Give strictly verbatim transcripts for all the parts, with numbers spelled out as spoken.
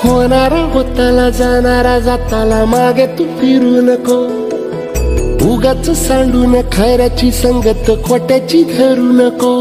होणारा होताला जाणारा जाताला मागे तू फिरू नको, उगाच सांडून खऱ्याची संगत खोट्याची धरू नको.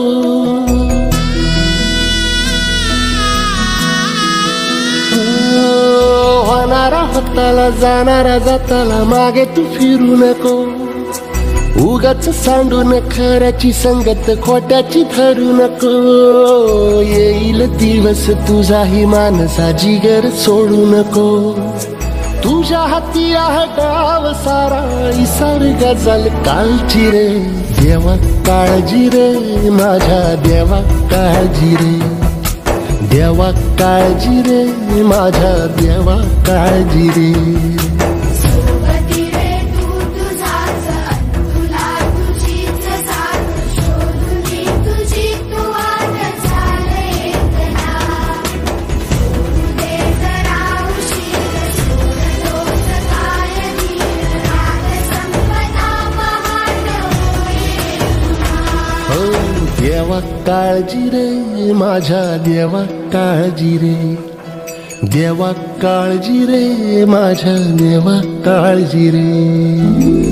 होणारा होताला जाणारा जाताला मागे तू फिरू नको, उगाच सांडून खऱ्याची संगत खोट्याची धरू नको. येईल दिवस तुझाही मानसा जिगर सोडू नको, तुझ्या हाती आहे डाव सारा इसार गजल काळजी रे. देवा काळजी रे माझ्या देवा काळजी रे, देवा काळजी रे माझ्या देवा काळजी रे. देवा काळजी रे माझ्या देवा काळजी रे, देवा काळजी रे माझ्या देवा काळजी रे.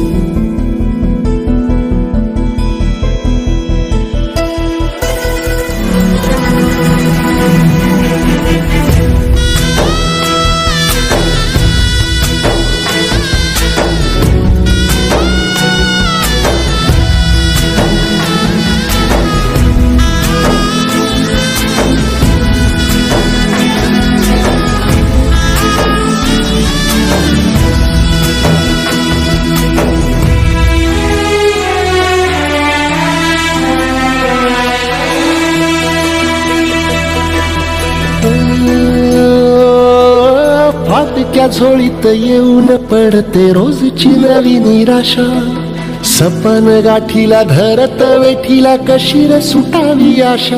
फाटक्या झोळीत येऊन पडते रोजची नवी निराशा, सपन गाठीला धरत वेठीला कशी रे सुटावी आशा.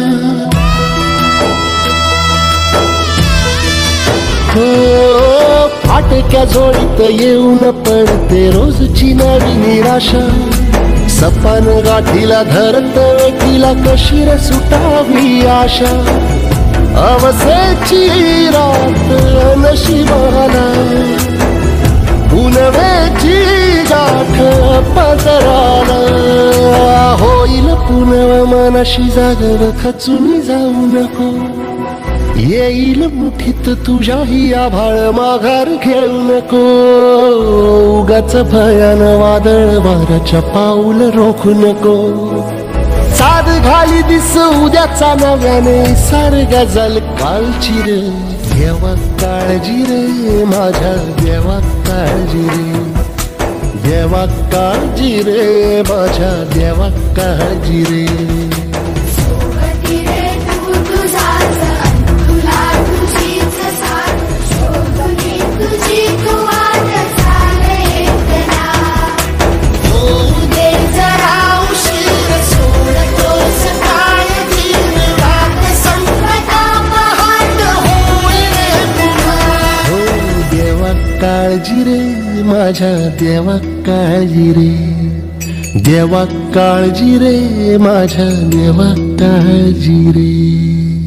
हो फाटक्या झोळीत येऊन पडते रोजची नवी निराशा, सपन गाठीला धरत वेठीला कशी रे सुटावी आशा. अवसेची रात नशिबाला पुनवेची गाठ पदराला, होईल पुनव मनाशी जागर खचून जाऊ नको. येईल मुठीत तुझ्याही आभाळ माघार घेऊ नको, उगाच भयान वादळ वाऱ्याच्या पाऊल रोखू नको. साध घाली दिस उद्याचा नव्याने सार गजल काळजी रे. देवा काळजी रे माझ्या देवा काळजी रे, देवा काळजी रे माझ्या देवा काळजी रे. काळजी रे माझ्या देवा काळजी रे, देवा काळजी रे माझ्या देवा काळजी रे.